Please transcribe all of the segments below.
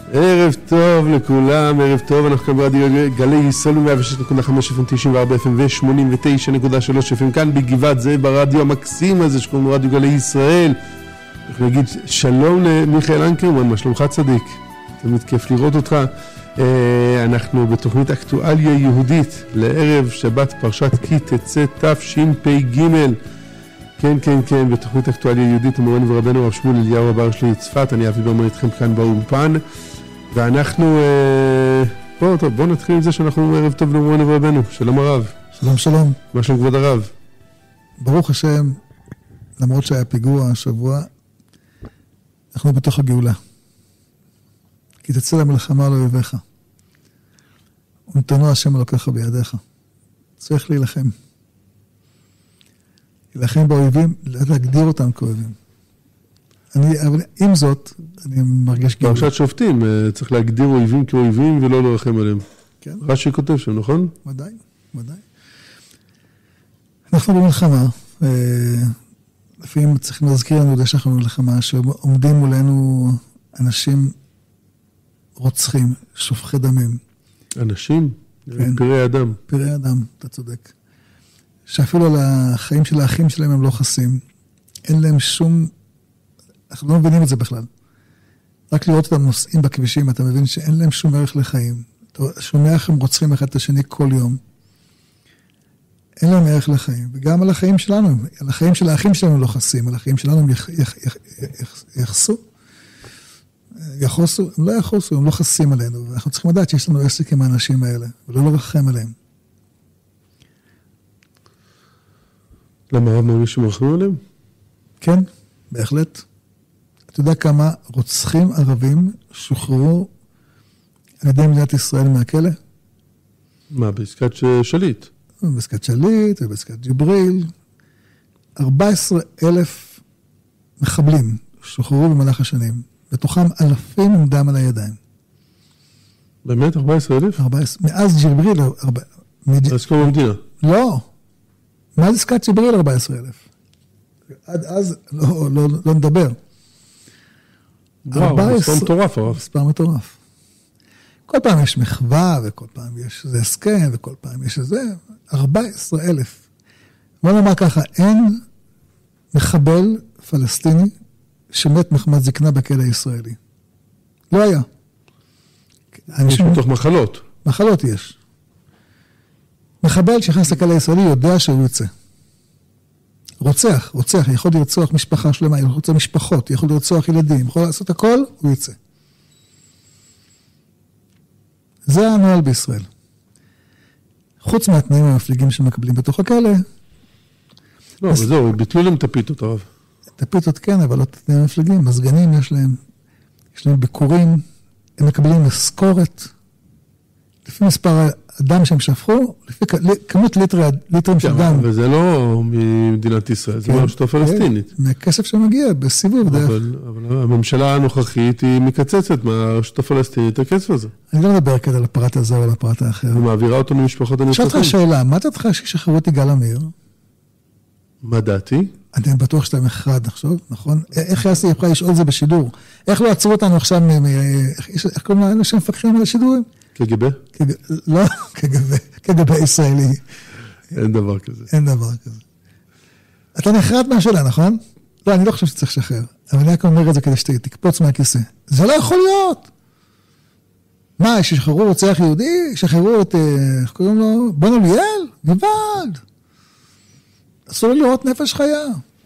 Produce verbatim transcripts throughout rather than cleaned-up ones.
ערב טוב לכולם, ערב טוב, אנחנו כאן ברדיו גלי ישראל מאה ושש נקודה חמש אף אם, תשעים וארבע אף אם ו-שמונים ותשע נקודה שלוש אף אם, כאן בגבעת זאב ברדיו המקסים הזה שקוראים רדיו גלי ישראל. אנחנו נגיד שלום למיכאל אנקרמן, מה שלומך צדיק? תמיד כיף לראות אותך. אנחנו בתוכנית אקטואליה יהודית לערב שבת פרשת כי תצא תשפ"ג. כן, כן, כן, בתוכנית אקטואליה יהודית, המורנו ורבנו הרב שמואל אליהו הבר שלי צפת, אני אבי ברמן איתכם כאן באולפן, ואנחנו, בואו, טוב, בואו נתחיל עם זה שאנחנו ערב טוב למורנו ורבנו, שלום הרב. שלום, שלום. מה שלום כבוד הרב? ברוך השם, למרות שהיה פיגוע השבוע, אנחנו בתוך הגאולה. כי תצא למלחמה על אויביך. ונתנו השם אלוקיך בידיך. צריך להילחם. להילחם באויבים, להגדיר אותם כאויבים. אני, אבל עם זאת, אני מרגיש גאולה. פרשת שופטים, צריך להגדיר אויבים כאויבים ולא לרחם עליהם. כן. רש"י כותב שם, נכון? ודאי, ודאי. אנחנו במלחמה, לפעמים צריכים להזכיר לנו יודע שאנחנו במלחמה, שעומדים מולנו אנשים רוצחים, שופכי דמים. אנשים? כן. פראי אדם. פראי אדם, אתה צודק. שאפילו על החיים של האחים שלהם הם לא חסים. אין להם שום... אנחנו לא מבינים את זה בכלל. רק לראות אותם נוסעים בכבישים, אתה מבין שאין להם שום ערך לחיים. אתה שומע איך הם רוצחים אחד את השני כל יום. אין להם ערך לחיים. וגם על החיים שלנו, על החיים של האחים שלנו לא חסים, על החיים שלנו הם יח, יח, יח, יח, יחסו. יחוסו, הם לא יחוסו, הם לא חסים עלינו. ואנחנו צריכים לדעת שיש לנו עסק עם האנשים האלה, ולא לרחם עליהם. למה הרב מרגיש שמרחמים עליהם? כן, בהחלט. אתה יודע כמה רוצחים ערבים שוחררו על ידי מדינת ישראל מהכלא? מה, בעסקת שליט? בעסקת שליט ובעסקת ג'יבריל. ארבעה עשר אלף מחבלים שוחררו במהלך השנים. בתוכם אלפים עם דם על הידיים. באמת? ארבעה עשר אלף? ארבעה עשר, מאז ג'יבריל... אז קום המדינה. לא. מאז עסקת ג'יבריל ארבעה עשר אלף. עד אז לא, לא, לא נדבר. וואו, מספר מטורף, הרב. מספר מטורף. כל פעם יש מחווה, וכל פעם יש איזה הסכם, וכל פעם יש איזה... ארבעה עשר אלף. בוא נאמר ככה, אין מחבל פלסטיני שמת מחמת זקנה בכלא הישראלי. לא היה. יש מתוך מחלות. מחלות יש. מחבל שיחס לכלא הישראלי יודע שהוא יוצא. רוצח, רוצח, יכול לרצוח משפחה שלמה, יכול לרצוח משפחות, יכול לרצוח ילדים, יכול לעשות הכל, הוא יוצא. זה הנוהל בישראל. חוץ מהתנאים המפליגים שמקבלים בתוך הכלא. לא, אבל זהו, ביטלו להם את הפיתות, הרב. את הפיתות כן, אבל לא את התנאים המפליגים. מזגנים יש להם, יש להם ביקורים, הם מקבלים משכורת. לפי מספר הדם שהם שפכו, לפי כמות ליטרים של דם. וזה לא ממדינת ישראל, זה מהרשות הפלסטינית. מהכסף שמגיע, בסיבוב. אבל הממשלה הנוכחית היא מקצצת מהרשות הפלסטינית הכסף הזה. אני לא מדבר כדי על הפרט הזה או על הפרט האחר. ומעבירה אותו למשפחות הנרצחים. שאלת לך שאלה, מה אתה תחכה ששחררו את יגאל עמיר? מה דעתי? אני בטוח שאתה אחד עכשיו, נכון? איך יעשי, יכולה לשאול זה בשידור? איך לא עצרו אותנו עכשיו, איך קוראים לאלה שמפקחים על השידורים? קג"ב? לא, קג"ב, קג"ב ישראלי. אין דבר כזה. אין דבר כזה. אתה נחרד מהשאלה, נכון? לא, אני לא חושב שצריך לשחרר. אבל אני רק אומר את זה כדי שתקפוץ מהכיסא. זה לא יכול להיות. מה, ששחררו רוצח יהודי? שחררו את, איך קוראים לו? בן אליאל? גוואלד. אסור לראות נפש חיה.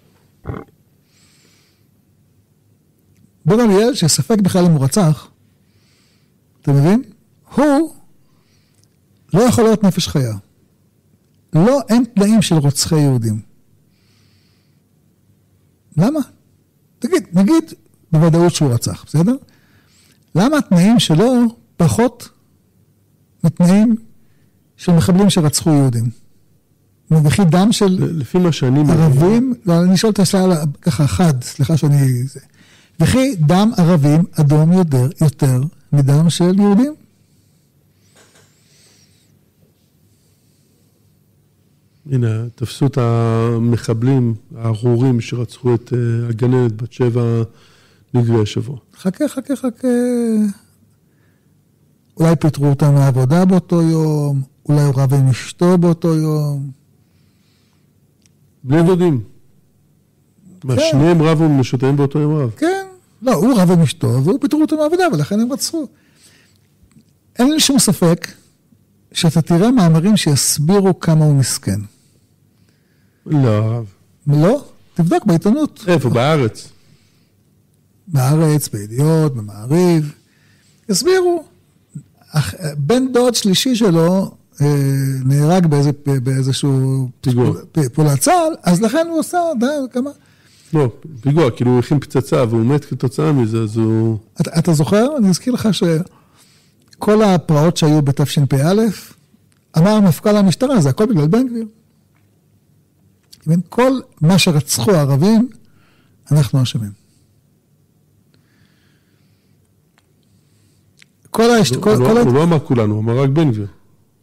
בן אליאל, שספק בכלל אם הוא רצח, אתה מבין? הוא לא יכול להיות נפש חיה. לא, אין תנאים של רוצחי יהודים. למה? תגיד, נגיד בוודאות שהוא רצח, בסדר? למה התנאים שלו פחות מתנאים של מחבלים שרצחו יהודים? מבחי דם של לפי מה שאני ערבים, לא, אני שואל את השאלה ככה אחד, סליחה שאני... וכי דם ערבים אדום יותר, יותר מדם של יהודים? הנה, תפסו את המחבלים, הארורים שרצחו את הגננת בת שבע נגבי השבוע. חכה, חכה, חכה. אולי פיטרו אותם מהעבודה באותו יום, אולי הוא רב עם אשתו באותו יום. בני דודים. מה, שניהם רבו משותפים באותו יום רב? כן. לא, הוא רב עם אשתו, והוא פיטרו אותו מהעבודה, ולכן הם רצחו. אין לי שום ספק שאתה תראה מאמרים שיסבירו כמה הוא מסכן. לא, הרב. לא? תבדוק בעיתונות. איפה? בארץ? בארץ, בידיעות, במעריב. יסבירו. בן דוד שלישי שלו נהרג באיזשהו פעולת צה"ל, אז לכן הוא עושה, די, כמה? לא, פיגוע, כאילו הוא הכין פצצה והוא מת כתוצאה מזה, אז הוא... אתה זוכר? אני אזכיר לך שכל הפרעות שהיו בתשפ"א, אמר מפכ"ל המשטרה, זה הכל בגלל בן גביר. כל מה שרצחו הערבים, אנחנו אשמים. כל השת... הוא לא אמר כולנו, הוא אמר רק בן גביר.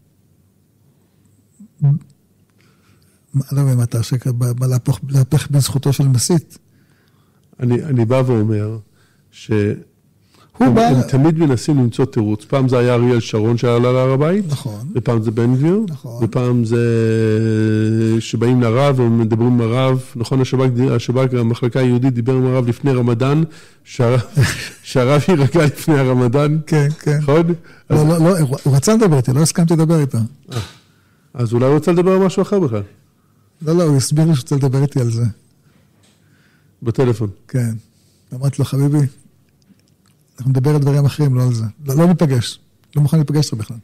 לא מבין, אתה שקר, להפך בזכותו של מסית. אני בא ואומר, שהם בא... תמיד מנסים למצוא תירוץ. פעם זה היה אריאל שרון שעלה להר הבית, נכון. ופעם זה בן גביר, נכון. ופעם זה שבאים לרב, והם מדברים עם הרב, נכון, השב"כ, המחלקה היהודית דיבר עם הרב לפני רמדאן, שהרב יירגע לפני הרמדאן. כן, כן. נכון? לא, לא, לא, הוא רצה לדבר איתי, לא הסכמתי לדבר איתו. אז אולי הוא רוצה לדבר על משהו אחר בכלל. לא, לא, הוא הסביר לי שרוצה לדבר איתי על זה. בטלפון. כן. אמרתי לו, חביבי, אנחנו נדבר על דברים אחרים, לא על זה. לא, לא ניפגש. לא מוכן להיפגש לך בכלל.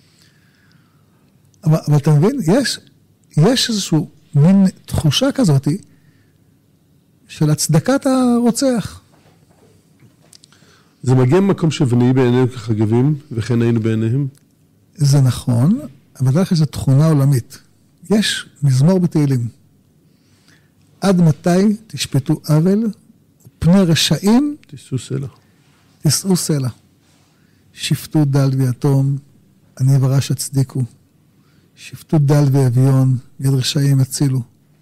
אבל, אבל אתה מבין, יש, יש איזשהו מין תחושה כזאת של הצדקת הרוצח. זה מגיע ממקום שבנאי בעיניהם כחגבים, וכן היינו בעיניהם? זה נכון, אבל דרך איזו תכונה עולמית. יש מזמור בתהילים. עד מתי תשפטו עוול, ופני רשעים תישאו סלע. תישאו סלע. שפטו דל ויתום, אני ורש הצדיקו. שפטו דל ואביון, יד רשעים הצילו.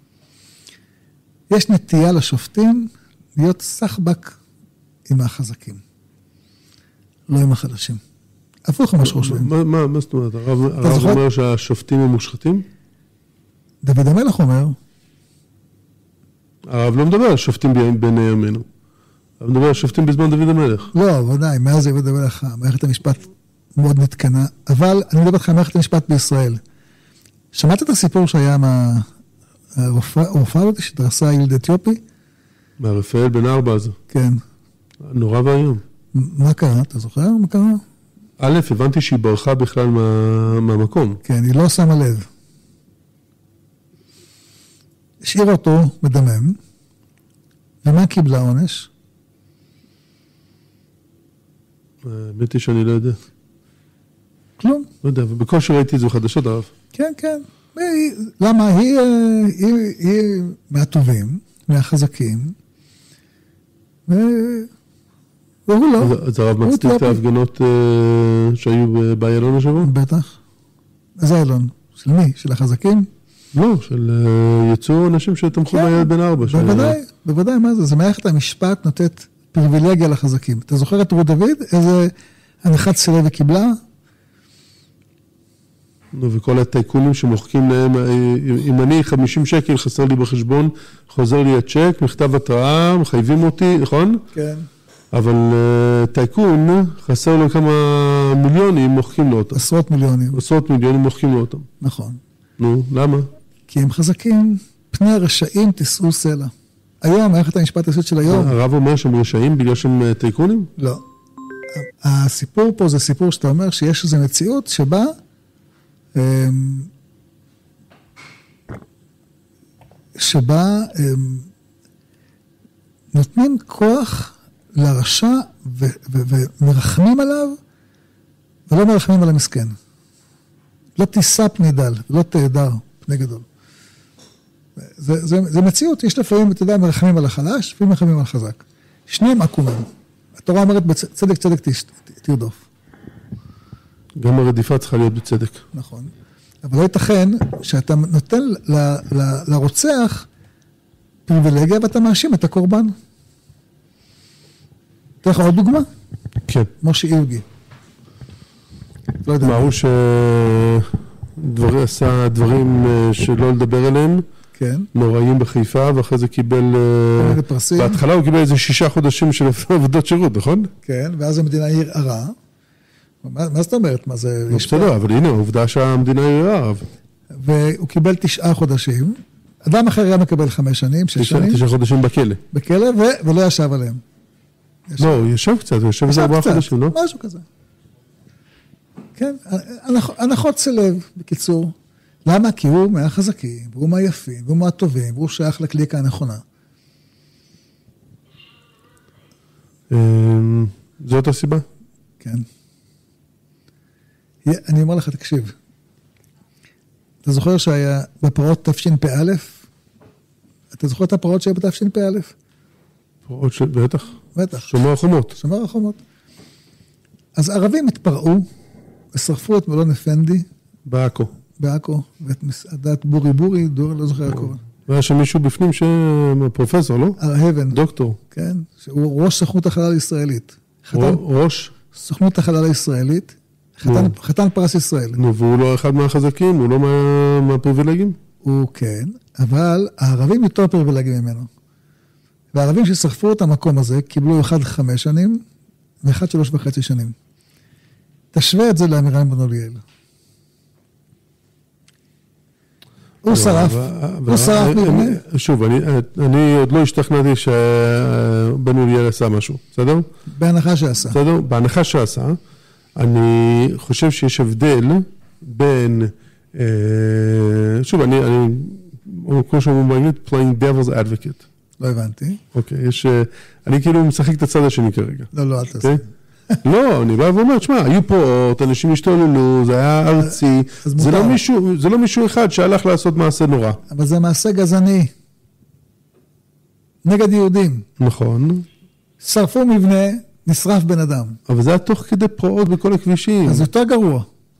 יש נטייה לשופטים להיות סחבק עם החזקים. לא עם החלשים. הפוך מה שחושבים. מה, מה, מה זאת אומרת? הרב אומר שהשופטים הם מושחתים? דוד המלך אומר. הרב לא מדבר על שופטים בין ימינו. הרב מדבר על שופטים בזמן דוד המלך. לא, ודאי, מאז דוד המלך, מערכת המשפט מאוד נתקנה, אבל אני מדבר לך על מערכת המשפט בישראל. שמעת את הסיפור שהיה מהרופאה הזאת שדרסה ילד אתיופי? מהרפאל בן ארבע הזה. כן. נורא והיום. מה קרה? אתה זוכר? מה קרה? א', הבנתי שהיא ברחה בכלל מה, מהמקום. כן, היא לא שמה לב. השאירה אותו מדמם, ומה קיבלה עונש? האמת היא שאני לא יודע. כלום. לא יודע, ובקושי ראיתי את זה בחדשות, הרב. כן, כן. היא, למה? היא, היא, היא מהטובים, מהחזקים, ו... והוא לא. אז, אז הרב מצדיק את ההפגנות uh, שהיו באיילון השבוע? בטח. איזה איילון? של מי? של החזקים? לא, של uh, יצאו אנשים שתמכו כן, בילד בן ארבע. בוודאי, ש... בוודאי, מה זה? זה מערכת המשפט נותנת פריבילגיה לחזקים. אתה זוכר את רות דוד? איזה הנחת סלב וקיבלה? וכל הטייקונים שמוחקים להם, אם אני חמישים שקל חסר לי בחשבון, חוזר לי הצ'ק, מכתב התראה, מחייבים אותי, נכון? כן. אבל טייקון, חסר לו כמה מיליונים, מוחקים לו אותם. עשרות מיליונים. עשרות מיליונים מוחקים לו אותם. נכון. נו, למה? כי הם חזקים, פני הרשעים תישאו סלע. היום, מערכת המשפט היסוד של היום. הרב אומר שהם רשעים בגלל שהם טייקונים? לא. הסיפור פה זה סיפור שאתה אומר שיש איזו מציאות שבה שבה נותנים כוח לרשע ומרחמים עליו ולא מרחמים על המסכן. לא תישא פני דל, לא תהדר פני גדול. זה, זה, זה מציאות, יש לפעמים, אתה יודע, מרחמים על החלש, לפעמים מרחמים על החזק. שניהם עקומים. התורה אומרת, בצדק צדק תרדוף. גם הרדיפה צריכה להיות בצדק. נכון. אבל לא ייתכן שאתה נותן ל, ל, לרוצח פריבילגיה ואתה מאשים את הקורבן. תראה לך עוד דוגמה? כן. משה אירגי. לא יודע. מה הוא שעשה דברים שלא לדבר עליהם, כן. נוראים בחיפה, ואחרי זה קיבל... פרסים. בהתחלה הוא קיבל איזה שישה חודשים של עבודות שירות, נכון? כן, ואז המדינה ערערה. מה, מה זאת אומרת? מה זה... לא בסדר, אבל הנה, העובדה שהמדינה ערערה. והוא קיבל תשעה חודשים. אדם אחר היה מקבל חמש שנים, שש שנים. תשעה חודשים בכלא. בכלא, ו... ולא ישב עליהם. לא, הוא ישב קצת, הוא ישב איזה ארבעה חודשים, לא? משהו כזה. כן, הנחות סלב, בקיצור. למה? כי הוא מהחזקים, והוא מהיפים, והוא מהטובים, והוא שייך לקליקה הנכונה. זאת הסיבה? כן. אני אומר לך, תקשיב. אתה זוכר שהיה בפרעות תשפ"א? אתה זוכר את הפרעות שהיה בתשפ"א? פרעות של... בטח. בטח. שומר החומות. שומר החומות. אז ערבים התפרעו, ושרפו את מלון אפנדי. בעכו. בעכו, ואת מסעדת בורי בורי, דור, לא זוכר הקורא. והיה שם מישהו בפנים שפרופסור, לא? הר-הבן. דוקטור. כן, שהוא ראש סוכנות החלל הישראלית. ראש? סוכנות החלל הישראלית, חתן, חתן פרס ישראל. נו, והוא לא אחד מהחזקים, הוא לא מה, מהפריבילגים? הוא כן, אבל הערבים יותר פריבילגים ממנו. והערבים ששרפו את המקום הזה, קיבלו אחד חמש שנים, ואחד שלוש וחצי שנים. תשווה את זה לאמירן בן אוליאל. הוא שרף, הוא שרף מבנה. שוב, אני עוד לא השתכנעתי שבן אוליאל עשה משהו, בסדר? בהנחה שעשה. בסדר? בהנחה שעשה, אני חושב שיש הבדל בין, שוב, אני, כמו שאומרים באנגלית, playing devil's advocate. לא הבנתי. אוקיי, יש, אני כאילו משחק את הצד השני כרגע. לא, לא, אל תעשה. לא, אני בא ואומר, תשמע, היו פרעות, אנשים השתוללו, זה היה ארצי, זה לא מישהו, זה לא מישהו אחד שהלך לעשות מעשה נורא. אבל זה מעשה גזעני. נגד יהודים. נכון. שרפו מבנה, נשרף בן אדם. אבל זה היה תוך כדי פרעות בכל הכבישים. אז יותר גרוע.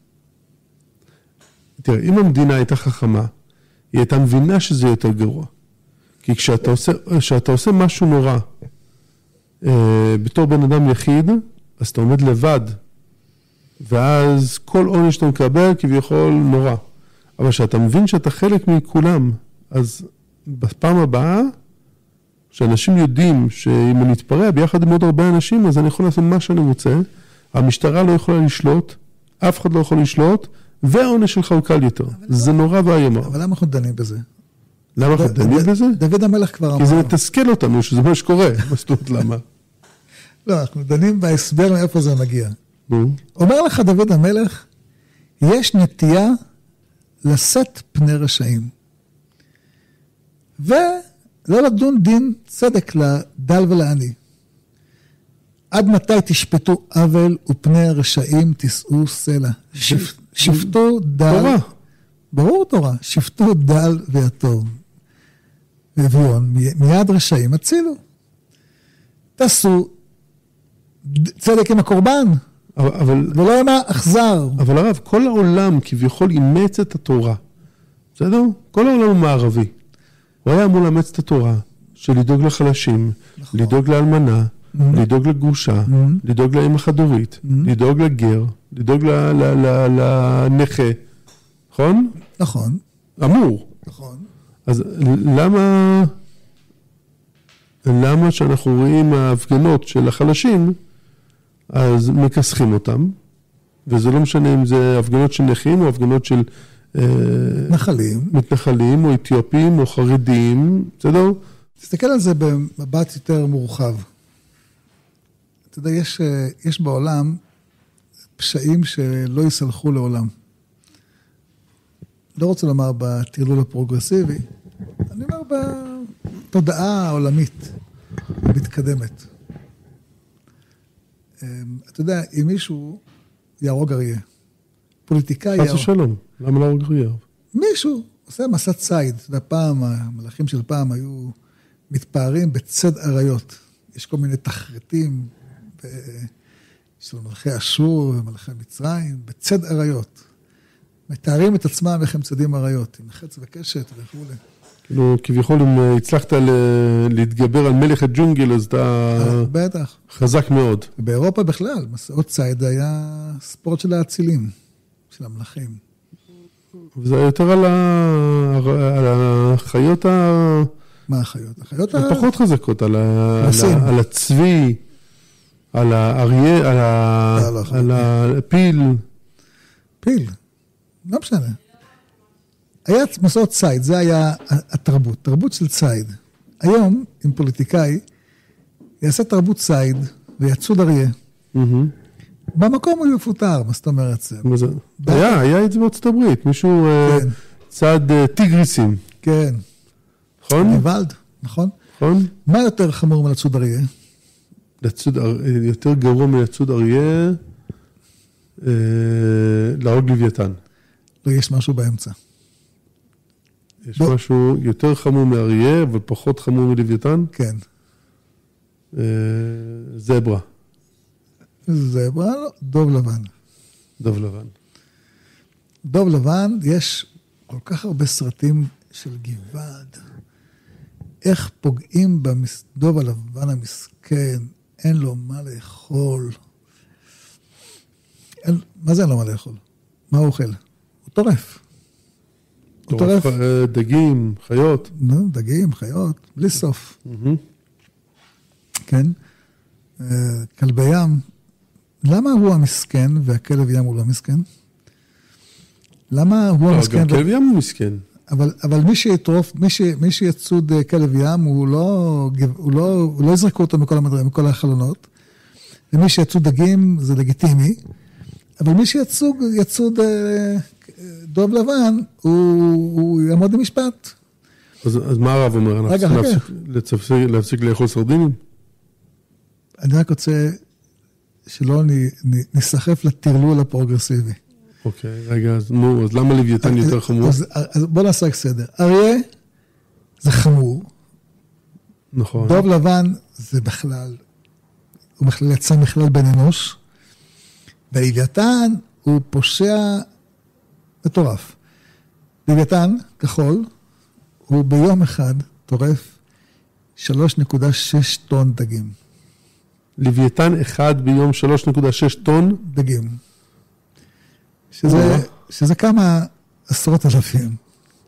תראה, אם המדינה הייתה חכמה, היא הייתה מבינה שזה יותר גרוע. כי כשאתה עושה, כשאתה עושה משהו נורא, אה, בתור בן אדם יחיד, אז אתה עומד לבד, ואז כל עונש שאתה מקבל כביכול נורא. אבל כשאתה מבין שאתה חלק מכולם, אז בפעם הבאה, שאנשים יודעים שאם אני אתפרע ביחד עם עוד הרבה אנשים, אז אני יכול לעשות מה שאני רוצה, המשטרה לא יכולה לשלוט, אף אחד לא יכול לשלוט, והעונש שלך הוא קל יותר. זה נורא ואיום. אבל למה אנחנו דנים בזה? למה אנחנו דנים בזה? דוד המלך כבר אמר. כי זה מתסכל אותנו, שזה מה שקורה. מה זאת אומרת, למה? לא, אנחנו דנים בהסבר מאיפה זה מגיע. נו. אומר לך דוד המלך, יש נטייה לשאת פני רשעים. ולא לדון דין צדק לדל ולעני. עד מתי תשפטו עוול ופני רשעים תישאו סלע. שפטו דל. תורה. ברור תורה. שפטו דל ויתור. ואביון, מיד רשעים הצילו. תעשו צדק עם הקורבן, אבל, ולא עם האכזר. אבל הרב, כל העולם כביכול אימץ את התורה. בסדר? כל העולם הוא מערבי. הוא היה אמור לאמץ את התורה, של לדאוג לחלשים, נכון. לדאוג לאלמנה, mm-hmm. לדאוג לגרושה, mm-hmm. לדאוג לאמא חד-הורית, mm-hmm. לדאוג לגר, לדאוג לנכה. נכון? נכון. אמור. נכון. אז למה, למה שאנחנו רואים ההפגנות של החלשים, אז מכסחים אותם, וזה לא משנה אם זה הפגנות של נכים או הפגנות של נחלים, מתנחלים או אתיופים או חרדים, בסדר? תסתכל על זה במבט יותר מורחב. אתה יודע, יש, יש בעולם פשעים שלא יסלחו לעולם. לא רוצה לומר בתרלול הפרוגרסיבי, אני אומר בתודעה העולמית המתקדמת. אתה יודע, אם מישהו יהרוג אריה, פוליטיקאי יהרוג... חס ושלום, למה להרוג אריה? מישהו עושה מסע ציד, והפעם, המלאכים של פעם היו מתפארים בצד אריות. יש כל מיני תחרטים של מלכי אשור ומלכי מצרים, בצד אריות. מתארים את עצמם איך הם צדים אריות, עם חץ וקשת וכו'. כאילו, כביכול, אם הצלחת להתגבר על מלך הג'ונגל, אז אתה... בטח. חזק מאוד. באירופה בכלל, מסעות ציד היה ספורט של האצילים, של המלכים. וזה יותר על החיות ה... מה החיות? החיות ה... הפחות חזקות, על הצבי, על האריה, על הפיל. פיל, לא משנה. היה מסעות ציד, זה היה התרבות, תרבות של ציד. היום, עם פוליטיקאי, יעשה תרבות ציד ויצוד אריה. במקום הוא יפוטר, מה זאת אומרת זה? היה, היה את זה בארצות הברית, מישהו צד טיגריסים. כן. נכון? ניוולד, נכון? נכון. מה יותר חמור מלצוד אריה? יותר גרוע מלצוד אריה, להרוג לוויתן. לא, יש משהו באמצע. יש משהו יותר חמור מאריה, אבל פחות חמור מלוויתן? כן. זברה. זברה, לא, דוב לבן. דוב לבן. דוב לבן, יש כל כך הרבה סרטים של גבעד. איך פוגעים בדוב הלבן המסכן, אין לו מה לאכול. אין, מה זה אין לו מה לאכול? מה הוא אוכל? הוא טורף. הוא טורף. דגים, חיות. נו, דגים, חיות, בלי סוף. כן? כלבי ים. למה הוא המסכן והכלב ים הוא לא מסכן? למה הוא המסכן? גם כלב ים הוא מסכן. אבל, אבל מי שיטרוף, מי, ש, מי שיצוד כלב ים, הוא לא, הוא לא, הוא לא יזרקו אותו מכל המדרים, מכל החלונות. ומי שיצוד דגים זה לגיטימי. אבל מי שיצוד, יצוד דוב לבן, הוא, הוא יעמוד במשפט. אז, אז מה הרב אומר? אנחנו רגע, רגע. להפסיק, להפסיק לאכול סרדינים? אני רק רוצה שלא נסחף לטרלול הפרוגרסיבי. אוקיי, רגע, אז, נו, אז למה לוויתן יותר חמור? אז, אז בוא נעשה סדר. אריה זה חמור. נכון. דוב לבן זה בכלל, הוא בכלל יצא מכלל בן אנוש. ולוויתן הוא פושע מטורף. לוויתן, כחול, הוא ביום אחד טורף שלוש נקודה שש טון דגים. לוויתן אחד ביום שלוש נקודה שש טון? דגים. שזה, שזה כמה עשרות אלפים.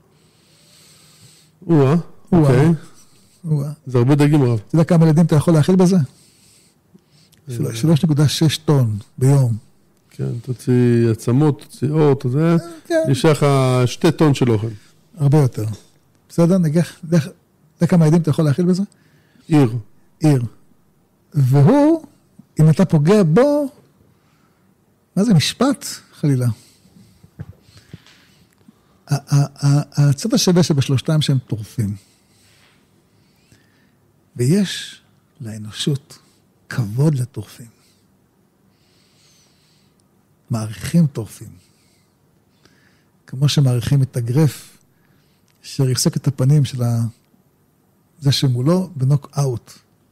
וואה, אוקיי. וואה. זה הרבה דגים רב. אתה יודע כמה ילדים אתה יכול להאכיל בזה? שלוש נקודה שש טון ביום. כן, תוציא עצמות, תוציא אור, תוציא... נשאר לך שתי טון של אוכל. הרבה יותר. בסדר? נגיח, אתה יודע כמה ילדים אתה יכול להאכיל בזה? עיר. עיר. והוא, אם אתה פוגע בו, מה זה משפט? חלילה. הצד השווה שבשלושתם שהם טורפים. ויש לאנושות כבוד לטורפים. מעריכים טורפים. כמו שמעריכים את הגרף, שריסק את הפנים של זה שמולו בנוק אאוט.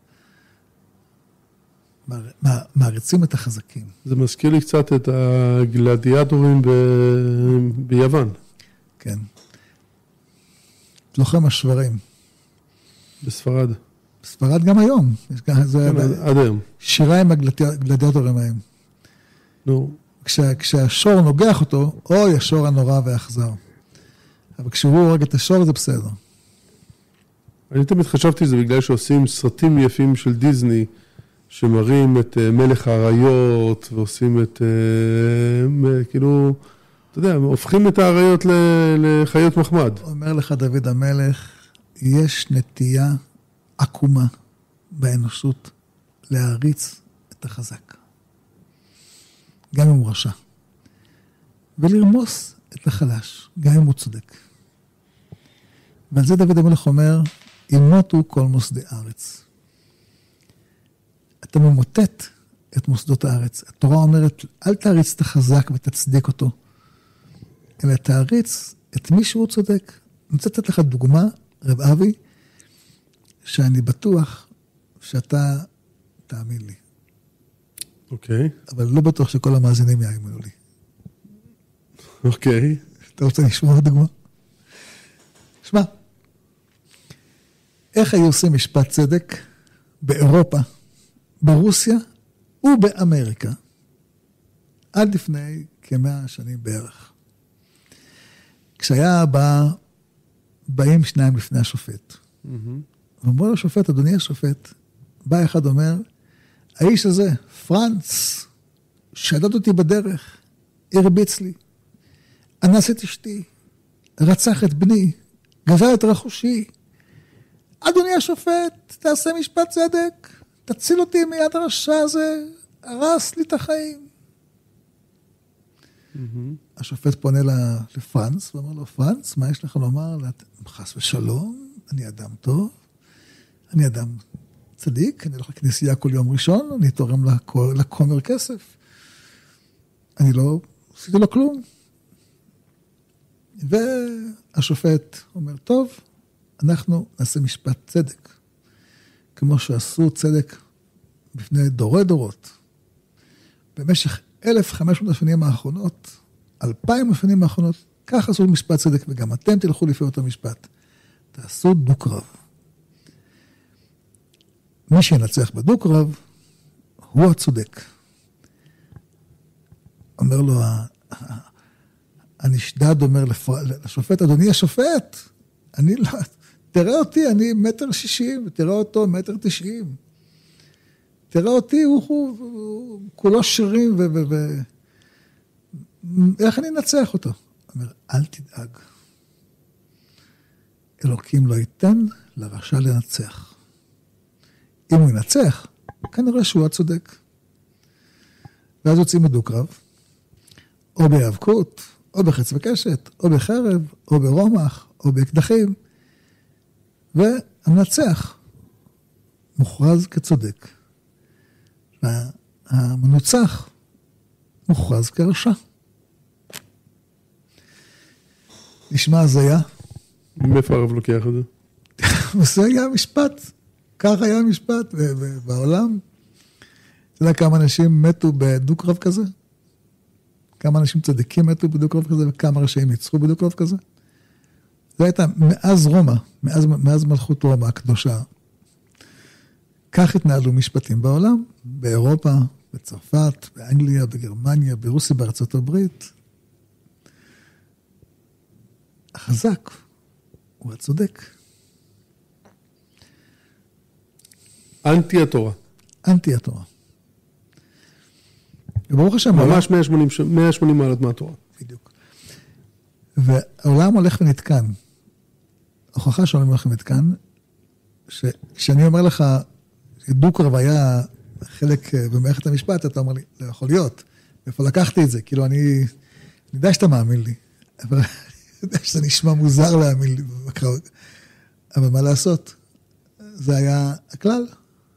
מעריצים את החזקים. זה מזכיר לי קצת את הגלדיאטורים ב... ביוון. כן. לוחם השברים. בספרד. בספרד גם היום. זה כן, עד היום. שירה עם הגלדיאטורים ההם. נו. כשה, כשהשור נוגח אותו, אוי, השור הנורא והאכזר. אבל כשהוא הורג את השור, זה בסדר. אני תמיד חשבתי שזה בגלל שעושים סרטים יפים של דיזני, שמראים את מלך האריות, ועושים את, כאילו, אתה יודע, הופכים את האריות לחיות מחמד. אומר לך דוד המלך, יש נטייה עקומה באנושות להריץ את החזק. גם אם הוא רשע. ולרמוס את החלש, גם אם הוא צודק. ועל זה דוד המלך אומר, ימותו כל מוסדי הארץ. אתה ממוטט את מוסדות הארץ. התורה אומרת, אל תעריץ את החזק ותצדיק אותו, אלא תעריץ את מי שהוא צודק. אני רוצה לתת לך דוגמה, רב אבי, שאני בטוח שאתה תאמין לי. אוקיי. אבל לא בטוח שכל המאזינים יאמינו לי. אוקיי. אתה רוצה לשמוע דוגמה? שמע, איך היו עושים משפט צדק באירופה, ברוסיה ובאמריקה, עד לפני כמאה שנים בערך. כשהיה בא, באים שניים לפני השופט. Mm-hmm. ואומר לשופט, אדוני השופט, בא אחד אומר, האיש הזה, פרנץ, שדד אותי בדרך, הרביץ לי, אנס את אשתי, רצח את בני, גזל את רכושי. אדוני השופט, תעשה משפט צדק, תציל אותי מיד הרשע הזה, הרס לי את החיים. Mm-hmm. השופט פונה לפרנץ, ואומר לו, פרנץ, מה יש לך לומר? חס ושלום, אני אדם טוב, אני אדם צדיק, אני הולך לכנסייה כל יום ראשון, אני תורם לכומר כסף. אני לא עשיתי לו כלום. והשופט אומר, טוב, אנחנו נעשה משפט צדק, כמו שעשו צדק בפני דורי דורות. במשך אלף וחמש מאות השנים האחרונות, אלפיים השנים האחרונות, כך עשו משפט צדק, וגם אתם תלכו לפי אותו משפט. תעשו דו-קרב. מי שינצח בדו-קרב, הוא הצודק. אומר לו, הנשדד אומר לשופט, אדוני השופט, אני לא, תראה אותי, אני מטר שישים, ותראה אותו מטר תשעים. תראה אותי, הוא, הוא, הוא כולו שרים, ו, ו, ו... איך אני אנצח אותו? אומר, אל תדאג. אלוקים לא ייתן לרשע לנצח. אם הוא ינצח, כנראה שהוא הצודק. ואז יוצאים בדו-קרב, או בהיאבקות, או בחץ וקשת, או בחרב, או ברומח, או באקדחים, והמנצח מוכרז כצודק. והמנוצח מוכרז כרשע. נשמע הזיה. מאיפה הרב לוקח את זה? וזה היה המשפט. כך היה המשפט בעולם. אתה יודע כמה אנשים מתו בדו-קרב כזה? כמה אנשים צדיקים מתו בדו-קרב כזה, וכמה רשעים ניצחו בדו-קרב כזה? זה הייתה מאז רומא, מאז, מאז מלכות רומא הקדושה. כך התנהלו משפטים בעולם, באירופה, בצרפת, באנגליה, בגרמניה, ברוסיה, בארצות הברית. החזק הוא הצודק. אנטי התורה. אנטי התורה. וברוך השם. ממש מאה ושמונים מעלות מהתורה. בדיוק. והעולם הולך ונתקן. הוכחה שהעולם הולך ונתקן, שכשאני אומר לך, דו-קרב היה חלק במערכת המשפט, אתה אומר לי, לא יכול להיות. איפה לקחתי את זה? כאילו, אני, אני יודע שאתה מאמין לי, אבל אני יודע שזה נשמע מוזר להאמין לי בקרב. אבל מה לעשות? זה היה הכלל.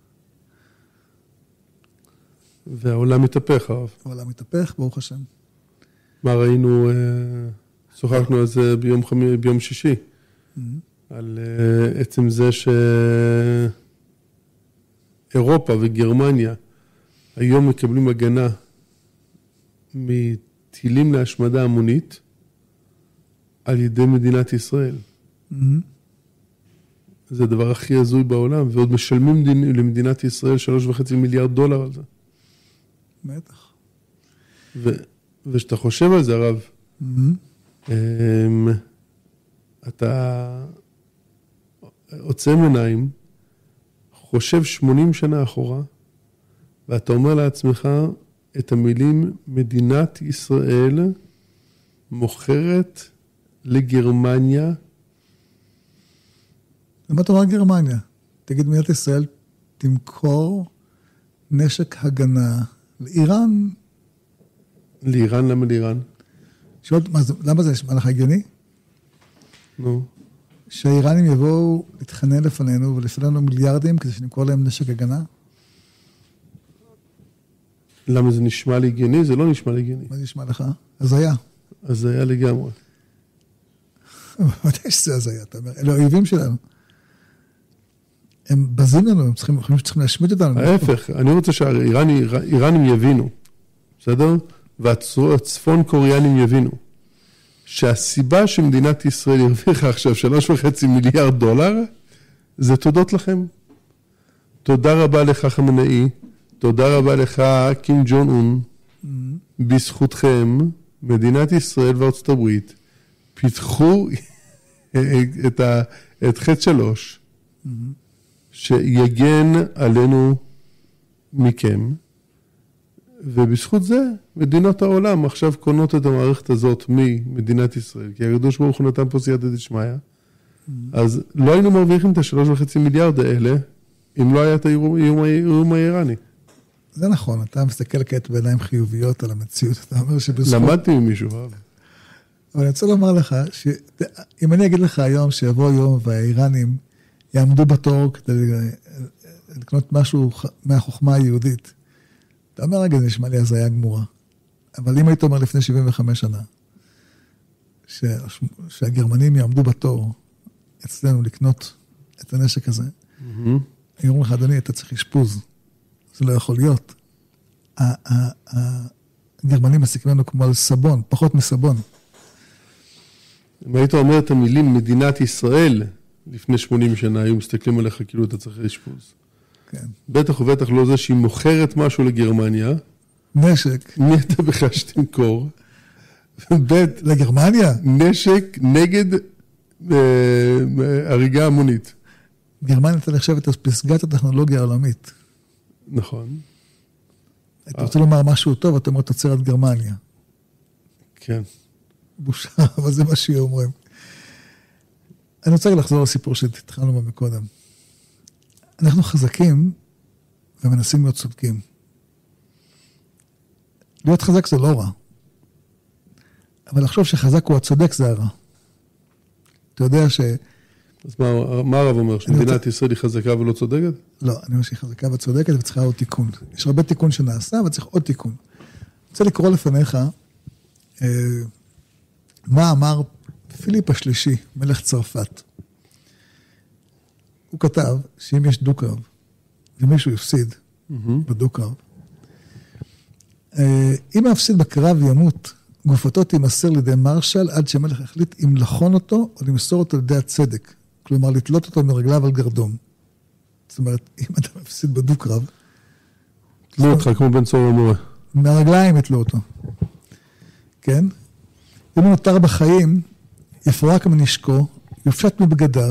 והעולם מתהפך, הרב. העולם מתהפך, ברוך השם. מה ראינו, שוחחנו על זה ביום, חמי, ביום שישי, mm-hmm. על uh, עצם זה שאירופה וגרמניה היום מקבלים הגנה מטילים להשמדה המונית על ידי מדינת ישראל. Mm-hmm. זה הדבר הכי הזוי בעולם, ועוד משלמים למדינת ישראל שלוש וחצי מיליארד דולר על זה. בטח. ו... ושאתה חושב על זה, הרב, mm-hmm. אתה עוצם עיניים, חושב שמונים שנה אחורה, ואתה אומר לעצמך את המילים, מדינת ישראל מוכרת לגרמניה. למה אתה אומר גרמניה? תגיד, מדינת ישראל תמכור נשק הגנה לאיראן. לאיראן? למה לאיראן? שואל, מה, למה זה נשמע לך הגיוני? נו. שהאיראנים יבואו להתחנן לפנינו ולפנינו מיליארדים כדי שנמכור להם נשק הגנה? למה זה נשמע לי הגיוני? זה לא נשמע לי הגיוני. מה זה נשמע לך? אז היה. אז היה לגמרי. מתי שזה אז היה? אתה אומר, אלה האויבים שלנו. הם בזים לנו, הם צריכים, חושבים שצריכים להשמיד אותנו. ההפך, אני רוצה שהאיראנים יבינו, בסדר? והצפון קוריאנים יבינו, שהסיבה שמדינת ישראל הרוויחה עכשיו שלוש וחצי מיליארד דולר, זה תודות לכם. תודה רבה לך חמינאי, תודה רבה לך קים ג'ון און, בזכותכם, מדינת ישראל וארצות הברית, פיתחו את, ה, את חטא שלוש, שיגן עלינו מכם, ובזכות זה, מדינות העולם עכשיו קונות את המערכת הזאת ממדינת ישראל, כי הקדוש ברוך הוא נתן פה סייעתא דשמיא, אז לא היינו מרוויחים את השלוש וחצי מיליארד האלה, אם לא היה את האיום האיראני. זה נכון, אתה מסתכל כעת בעיניים חיוביות על המציאות, אתה אומר שבזכות... למדתי ממישהו, אבל. אבל אני רוצה לומר לך, שאם אני אגיד לך היום שיבוא יום והאיראנים יעמדו בתור כדי לקנות משהו מהחוכמה היהודית, אתה אומר, רגע, זה נשמע לי הזיה גמורה. אבל אם היית אומר לפני שבעים וחמש שנה, שהגרמנים יעמדו בתור אצלנו לקנות את הנשק הזה, אני אומר לך, אדוני, אתה צריך אשפוז. זה לא יכול להיות. הגרמנים מסיקים לנו כמו על סבון, פחות מסבון. אם היית אומר את המילים מדינת ישראל, לפני שמונים שנה, היו מסתכלים עליך כאילו אתה צריך אשפוז. כן. בטח ובטח לא זה שהיא מוכרת משהו לגרמניה. נשק. מי אתה בכלל שתמכור? בית. לגרמניה? נשק נגד אה, הריגה המונית. גרמניה אתה נחשבת את פסגת הטכנולוגיה העולמית. נכון. אתה רוצה לומר משהו טוב, אתה אומר תוצרת גרמניה. כן. בושה, אבל זה מה שהיא אומרים. אני רוצה לחזור לסיפור שהתחלנו בו מקודם. אנחנו חזקים ומנסים להיות צודקים. להיות חזק זה לא רע. אבל לחשוב שחזק הוא הצודק זה הרע. אתה יודע ש... אז מה, מה הרב אומר? שמדינת רוצה... ישראל היא חזקה ולא צודקת? לא, אני אומר שהיא חזקה וצודקת וצריכה עוד תיקון. יש הרבה תיקון שנעשה וצריך עוד תיקון. אני רוצה לקרוא לפניך אה, מה אמר פיליפ השלישי, מלך צרפת. הוא כתב שאם יש דו-קרב, ומישהו יפסיד mm-hmm. בדו-קרב, אה, אם יפסיד בקרב ימות, גופתו תימסר לידי מרשל עד שמלך החליט אם לחון אותו או למסור אותו לידי הצדק. כלומר, לתלות אותו מרגליו על גרדום. זאת אומרת, אם אתה מפסיד בדו-קרב... תלו אותך כמו בן צור המורה. מהרגליים יתלו אותו. כן? אם הוא נותר בחיים, יפרק מנשקו, יופשט מבגדיו,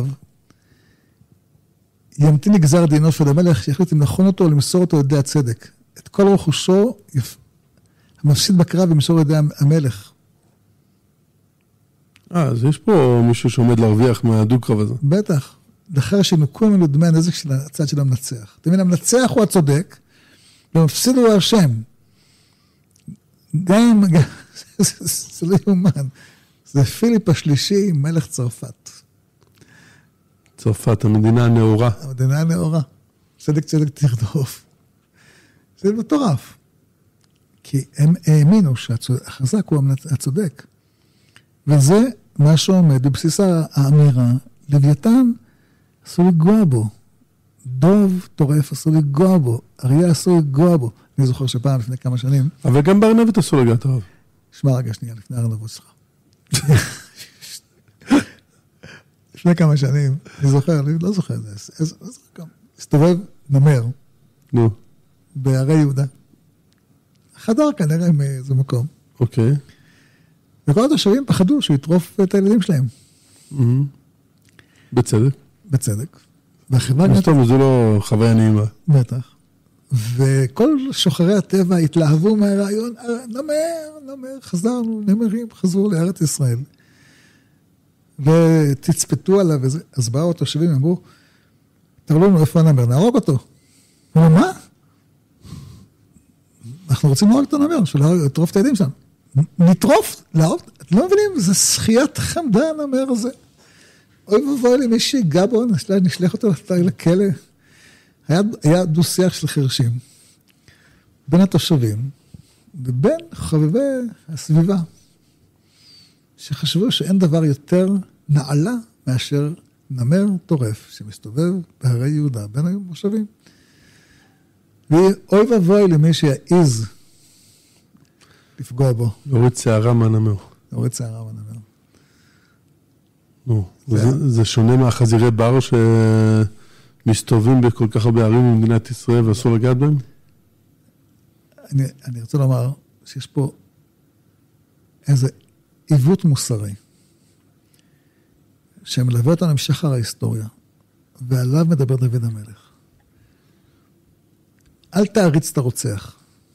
ימתין לגזר דינו של המלך, שיחליט אם לחון אותו או למסור אותו לידי הצדק. את כל רכושו, יפ... המפסיד בקרב ימסור לידי המלך. אה, אז יש פה מישהו שעומד להרוויח מהדו-קרב הזה. בטח. לאחר שנוקו ממנו דמי הנזק של הצד של המנצח. אתה מבין, המנצח הוא הצודק, והמפסיד הוא השם. גם, גם זה לא יומן. זה פיליפ השלישי, מלך צרפת. צרפת, המדינה הנאורה. המדינה הנאורה. צדק צדק תרדוף. זה מטורף. כי הם האמינו שהחזק הוא הצודק. וזה מה שעומד בבסיס האמירה, לוויתן אסור לגוע בו, דוב טורף אסור לגוע בו, אריה אסור לגוע בו. אני זוכר שפעם לפני כמה שנים. אבל גם בארנבת אסור לגעת הרב. שמע רגע שנייה, לפני הארנבות שלך. לפני כמה שנים, אני זוכר, אני לא זוכר את זה, הסתובב נמר, נו. בערי יהודה. חדר כנראה מאיזה מקום. אוקיי. וכל התושבים פחדו שהוא יטרוף את הילדים שלהם. בצדק. בצדק. והחברה... מסתום, זה לא חוויה נעימה. בטח. וכל שוחרי הטבע התלהבו מהרעיון, נמר, נמר, חזרנו, נמרים, חזרו לארץ ישראל. ותצפתו עליו וזה. אז באו התושבים, אמרו, תראו לנו איפה הנמר, נהרוג אותו. אמרו, מה? אנחנו רוצים להרוג את הנמר, שלא יטרוף את הילדים שם. נטרוף, להרוג, אתם לא מבינים, זה שחיית חמדה הנמר הזה. אוי ובואי לי, מי שיגע בו, נשלח אותו לכלא. היה, היה דו שיח של חרשים, בין התושבים, ובין חובבי הסביבה, שחשבו שאין דבר יותר נעלה מאשר נמר טורף, שמסתובב בהרי יהודה, בין המושבים. ואוי ובואי למי שיעיז לפגוע בו. להוריד שערה מהנמר. להוריד שערה מהנמר. נו, זה, זה שונה מהחזירי בר ש... מסתובבים בכל כך הרבה ערים במדינת ישראל ואסור לגעת בהם? אני, אני רוצה לומר שיש פה איזה עיוות מוסרי, שמלווה אותנו עם שחר ההיסטוריה, ועליו מדבר דוד המלך. אל תעריץ את הרוצח.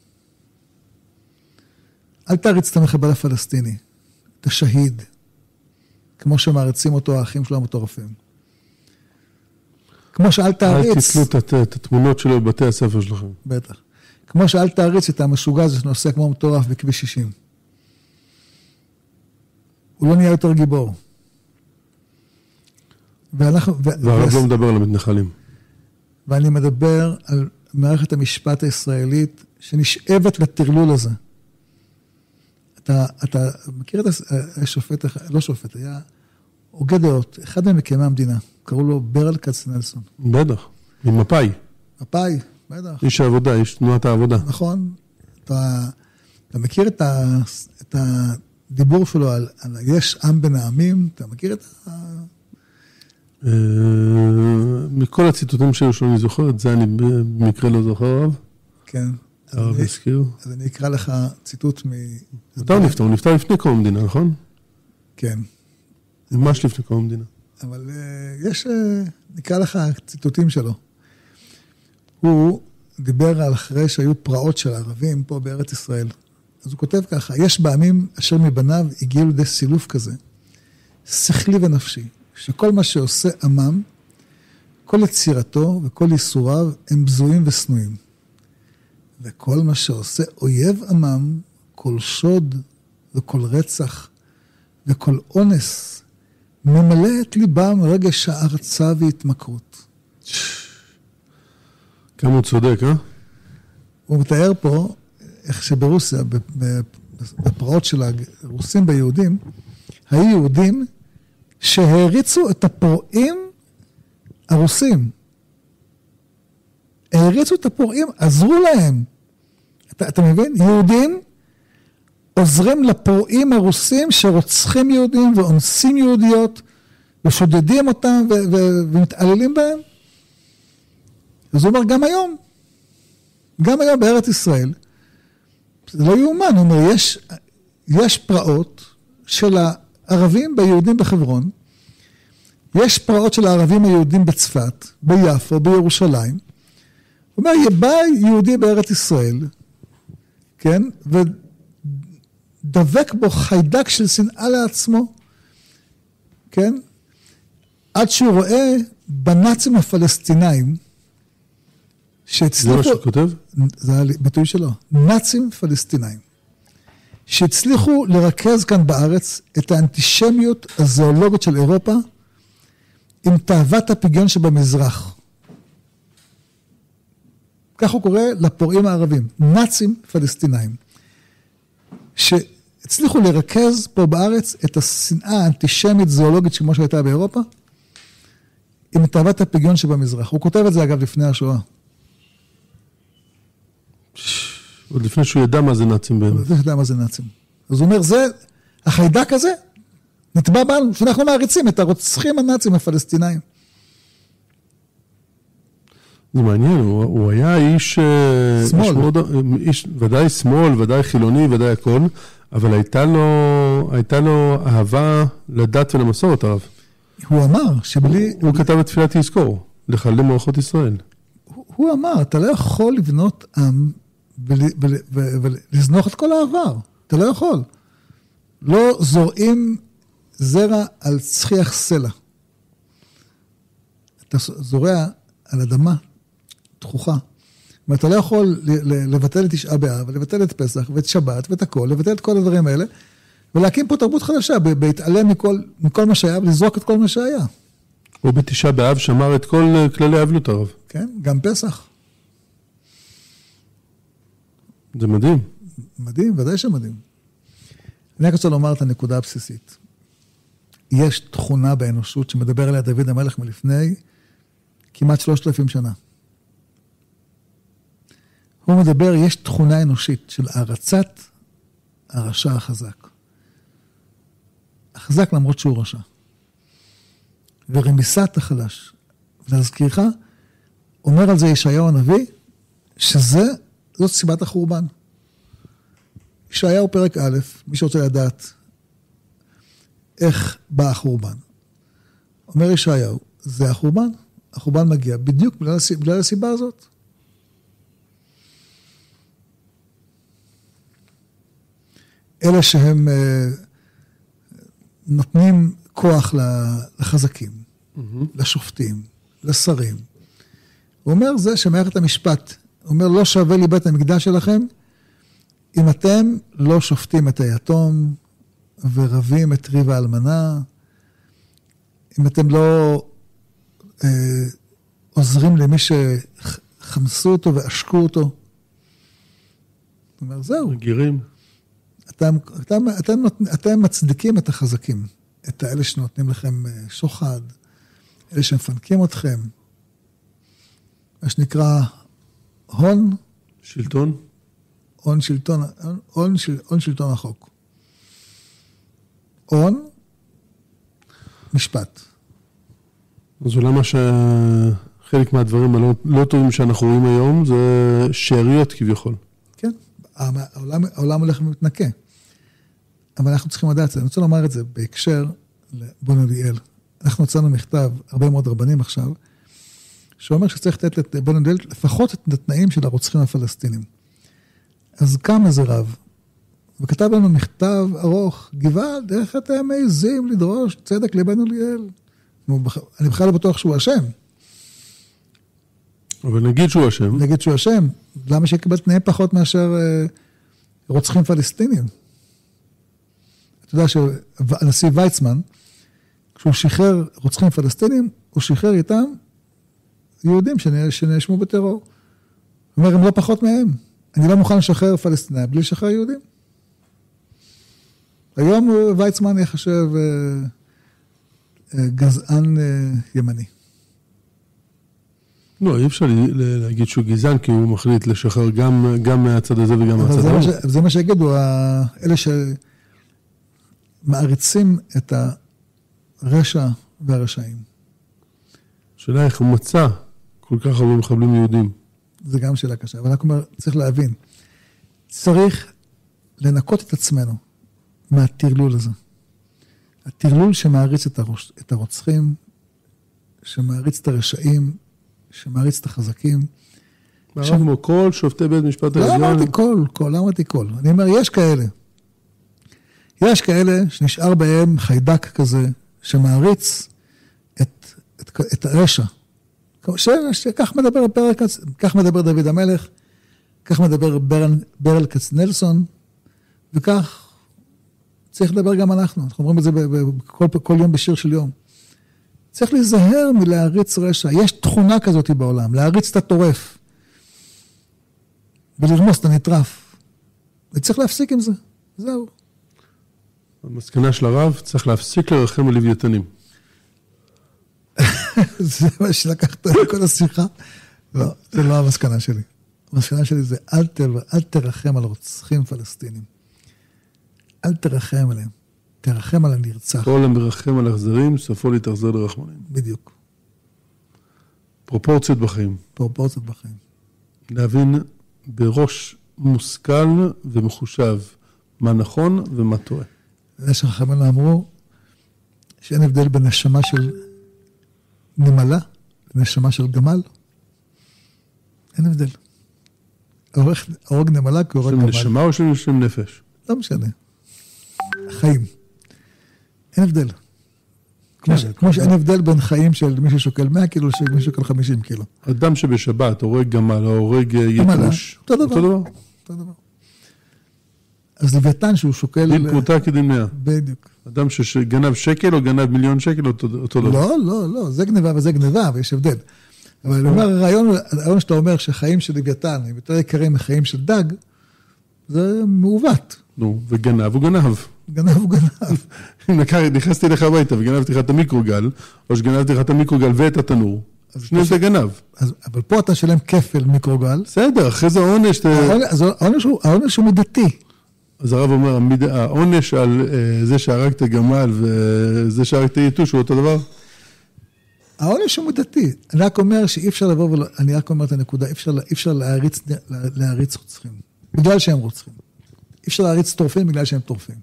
אל תעריץ את המחבל הפלסטיני, את השהיד, כמו שמעריצים אותו האחים שלו המטורפים. כמו שאל תעריץ... אל תתלו את, את התמונות שלו בבתי הספר שלכם. בטח. כמו שאל תעריץ את המשוגע הזה שנוסע כמו מטורף בכביש שישים. הוא לא נהיה יותר גיבור. ואנחנו... והרב ו... לא מדבר על המתנחלים. ואני מדבר על מערכת המשפט הישראלית שנשאבת לטרלול הזה. אתה, אתה מכיר את השופט, לא שופט, היה הוגה דעות, אחד ממקימי המדינה, קראו לו ברל כצנלסון. בטח, עם מפאי. מפאי, בטח. איש העבודה, איש תנועת העבודה. נכון. אתה, אתה מכיר את, ה, את הדיבור שלו על, על יש עם בין העמים, אתה מכיר את ה... מכל הציטוטים שהיו שלו אני זוכר, את זה אני במקרה לא זוכר רב. כן. הרב הזכיר. אז אני אקרא לך ציטוט מ... אתה הוא נפטר, הוא נפטר לפני קום המדינה, נכון? כן. ממש לפני קום המדינה. אבל יש, נקרא לך ציטוטים שלו. הוא דיבר על אחרי שהיו פרעות של הערבים פה בארץ ישראל. אז הוא כותב ככה, יש בעמים אשר מבניו הגיעו לידי סילוף כזה, שכלי ונפשי, שכל מה שעושה עמם, כל יצירתו וכל ייסוריו הם בזויים ושנואים. וכל מה שעושה אויב עמם, כל שוד וכל רצח וכל אונס, ממלא את ליבם רגש הערצה והתמכרות. כמה הוא צודק, אה? הוא מתאר פה איך שברוסיה, בפרעות של הרוסים ביהודים, היו יהודים שהריצו את הפורעים הרוסים. הריצו את הפורעים, עזרו להם. אתה, אתה מבין? יהודים עוזרים לפורעים הרוסים שרוצחים יהודים ואונסים יהודיות ושודדים אותם ו- ו- ומתעללים בהם. אז הוא אומר, גם היום, גם היום בארץ ישראל, זה לא יאומן, הוא אומר, יש, יש פרעות של הערבים ביהודים בחברון, יש פרעות של הערבים היהודים בצפת, ביפו, בירושלים, הוא אומר, בא יהודי בארץ ישראל, כן, ודבק בו חיידק של שנאה לעצמו, כן, עד שהוא רואה בנאצים הפלסטינאים, שהצליחו... זה מה שהוא כותב? זה הביטוי שלו. נאצים פלסטינאים. שהצליחו לרכז כאן בארץ את האנטישמיות הזואולוגית של אירופה, עם תאוות הפגיון שבמזרח. כך הוא קורא לפורעים הערבים, נאצים פלסטינאים. שהצליחו לרכז פה בארץ את השנאה האנטישמית זואולוגית כמו שהייתה באירופה, עם תאוות הפגיון שבמזרח. הוא כותב את זה אגב לפני השואה. עוד לפני שהוא ידע מה זה נאצים באמת. עוד לפני שהוא ידע מה זה נאצים. אז הוא אומר, זה, החיידק הזה, נטבע בנו, שאנחנו מעריצים את הרוצחים הנאצים הפלסטינאים. זה מעניין, הוא, הוא היה איש... שמאל. איש מאוד, איש, ודאי שמאל, ודאי חילוני, ודאי הכל, אבל הייתה לו, הייתה לו אהבה לדת ולמסורת הרב. הוא אמר שבלי... הוא, הוא כתב את תפילת יזכור, לחלל מערכות ישראל. הוא, הוא אמר, אתה לא יכול לבנות עם ולזנוח את כל העבר. אתה לא יכול. לא זורעים זרע על צחיח סלע. אתה זורע על אדמה תחוכה. ואתה לא יכול לבטל את תשעה באב, לבטל את פסח ואת שבת ואת הכל, לבטל את כל הדברים האלה, ולהקים פה תרבות חדשה, בהתעלם מכל, מכל מה שהיה, ולזרוק את כל מה שהיה. הוא בתשעה באב שמר את כל כללי אבלות הרב. כן, גם פסח. זה מדהים. מדהים, ודאי שמדהים. אני רק רוצה לומר את הנקודה הבסיסית. יש תכונה באנושות שמדבר עליה דוד המלך מלפני כמעט שלושת אלפים שנה. הוא מדבר, יש תכונה אנושית של הערצת הרשע החזק. החזק למרות שהוא רשע. ורמיסת החלש. ולהזכירך אומר על זה ישעיהו הנביא, שזה, זאת סיבת החורבן. ישעיהו פרק א', מי שרוצה לדעת איך בא החורבן. אומר ישעיהו, זה החורבן, החורבן מגיע בדיוק בגלל, בגלל הסיבה הזאת. אלה שהם נותנים כוח לחזקים, mm-hmm. לשופטים, לשרים. הוא אומר זה שמערכת המשפט, הוא אומר לא שווה לי בית המקדש שלכם, אם אתם לא שופטים את היתום ורבים את ריב האלמנה, אם אתם לא אה, עוזרים למי שחמסו אותו ועשקו אותו. הוא אומר זהו. מגירים. אתם, אתם, אתם, אתם מצדיקים את החזקים, את האלה שנותנים לכם שוחד, אלה שמפנקים אתכם, מה שנקרא הון, שלטון, הון שלטון, הון, הון שלטון החוק. הון, משפט. אז אולי מה שחלק מהדברים הלא לא טובים שאנחנו רואים היום, זה שאריות כביכול. כן, העולם, העולם הולך ומתנקה. אבל אנחנו צריכים לדעת את זה. אני רוצה לומר את זה בהקשר לבון אליאל. אנחנו הוצאנו מכתב, הרבה מאוד רבנים עכשיו, שאומר שצריך לתת לבון אליאל לפחות את התנאים של הרוצחים הפלסטינים. אז קם איזה רב, וכתב לנו מכתב ארוך, גבעד, איך אתם מעזים לדרוש צדק לבון אליאל? אני בכלל לא בטוח שהוא אשם. אבל נגיד שהוא אשם. נגיד שהוא אשם. למה שיקבל תנאים פחות מאשר רוצחים פלסטינים? אתה יודע שהנשיא ויצמן, כשהוא שחרר רוצחים פלסטינים, הוא שחרר איתם יהודים שנאשמו בטרור. הוא אומר, הם לא פחות מהם. אני לא מוכן לשחרר פלסטינים בלי לשחרר יהודים. היום ויצמן יחשב גזען ימני. לא, אי אפשר להגיד שהוא גזען, כי הוא מחליט לשחרר גם, גם מהצד הזה וגם מהצד הזה. זה מה שיגידו, אלה שמעריצים את הרשע והרשעים. שאלה איך הוא מצא כל כך הרבה מחבלים יהודים. זה גם שאלה קשה, אבל אני אומר, צריך להבין, צריך לנקות את עצמנו מהתרלול הזה. התרלול שמעריץ את, הרוש, את הרוצחים, שמעריץ את הרשעים, שמעריץ את החזקים. הרב כמו כל שופטי בית משפט העליון. לא אמרתי כל, כל, לא אמרתי כל. אני אומר, יש כאלה. יש כאלה שנשאר בהם חיידק כזה, שמעריץ את, את, את הרשע. ש, שכך מדבר הפרק, כך מדבר דוד המלך, כך מדבר ברל, ברל כצנלסון, וכך צריך לדבר גם אנחנו. אנחנו אומרים את זה בכל, כל יום בשיר של יום. צריך להיזהר מלהריץ רשע. יש תכונה כזאת בעולם, להריץ את הטורף. ולרמוס את הנטרף. וצריך להפסיק עם זה. זהו. המסקנה של הרב, צריך להפסיק לרחם על לוויתנים. זה מה שלקחת כל השיחה. לא, זה לא המסקנה שלי. המסקנה שלי זה, אל, תל, אל תרחם על רוצחים פלסטינים. אל תרחם עליהם. תרחם על הנרצח. כל המרחם על החזרים, סופו להתאכזר לרחמנים. בדיוק. פרופורציות בחיים. פרופורציות בחיים. להבין בראש מושכל ומחושב מה נכון ומה טועה. זה שחכמינו אמרו שאין הבדל בין נשמה של נמלה לנשמה של גמל. אין הבדל. הורג נמלה כהורג גמל. של נשמה או של שם נפש? לא משנה. חיים. אין הבדל. כמו שאין הבדל בין חיים של מי ששוקל מאה קילו לשל מי ששוקל חמישים קילו. אדם שבשבת הורג גמל או הורג יתוש. אותו דבר. אותו דבר. אז לוויתן שהוא שוקל... דין פרוטה כדין מאה. בדיוק. אדם שגנב שקל או גנב מיליון שקל אותו דבר. לא, לא, לא. זה גניבה וזה גניבה ויש הבדל. אבל אני אומר, הרעיון שאתה אומר שחיים של לוויתן הם יותר יקרים מחיים של דג, זה מעוות. נו, וגנב הוא גנב. גנב הוא גנב. אם נכנסתי לך הביתה וגנבתי לך את המיקרוגל, או שגנבתי לך את המיקרוגל ואת התנור, שניהם זה גנב. אבל פה אתה שלם כפל מיקרוגל. בסדר, אחרי זה העונש... העונש הוא מידתי. אז הרב אומר, העונש על זה שהרגת גמל וזה שהרגת יתוש הוא אותו דבר? העונש הוא מודתי. אני רק אומר שאי אפשר לבוא, ול... אני רק אומר את הנקודה, אי אפשר, אי אפשר להריץ, להריץ רוצחים, בגלל שהם רוצחים. אי אפשר להריץ טורפים בגלל שהם טורפים.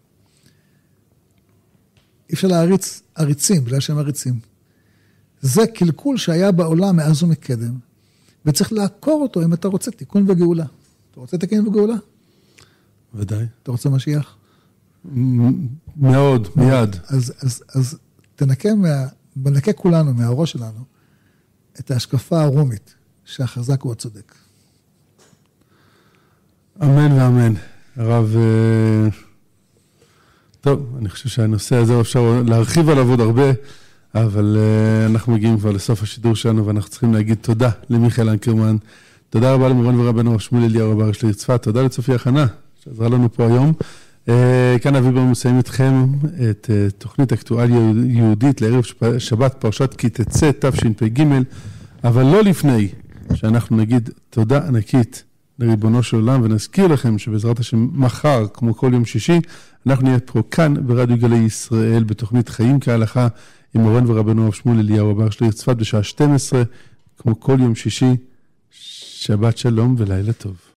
אי אפשר להריץ עריצים בגלל שהם עריצים. זה קלקול שהיה בעולם מאז ומקדם, וצריך לעקור אותו אם אתה רוצה תיקון וגאולה. אתה רוצה תיקון וגאולה? ודאי. אתה רוצה משיח? מאוד, מיד. אז, אז, אז תנקה, מה, בנקה כולנו, מהראש שלנו, את ההשקפה הרומית, שהחזק הוא הצודק. אמן ואמן. הרב, טוב, אני חושב שהנושא הזה אפשר להרחיב עליו עוד הרבה, אבל אנחנו מגיעים כבר לסוף השידור שלנו, ואנחנו צריכים להגיד תודה למיכאל אנקרמן, תודה רבה למורן ורבנו הרב שמואל אליהו רב הראשי לעיר צפת, תודה לצופיה חנה, שעזרה לנו פה היום. כאן אבי בר מסיים איתכם את תוכנית אקטואליה יהודית לערב שבת פרשת כי תצא תשפ"ג, אבל לא לפני שאנחנו נגיד תודה ענקית לריבונו של עולם, ונזכיר לכם שבעזרת השם מחר, כמו כל יום שישי, אנחנו נהיה פה כאן ברדיו גלי ישראל, בתוכנית חיים כהלכה, עם מורן ורבנו הרב שמואל אליהו רב הראשי לעיר צפת בשעה שתים עשרה, כמו כל יום שישי. שבת שלום ולילה טוב.